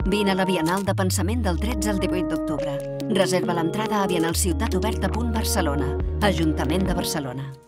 Vine a la Bienal de Pensament del 13 al 18 d'octubre. Reserva l'entrada a bienalciutatoberta.barcelona, Ajuntament de Barcelona.